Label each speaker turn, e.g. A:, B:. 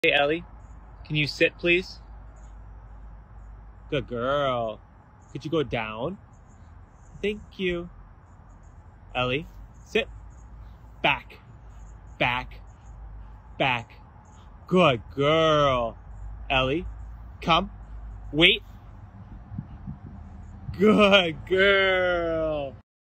A: Hey, Ellie, can you sit, please? Good girl. Could you go down? Thank you. Ellie, sit. Back, back, back. Good girl. Ellie, come. Wait. Good girl.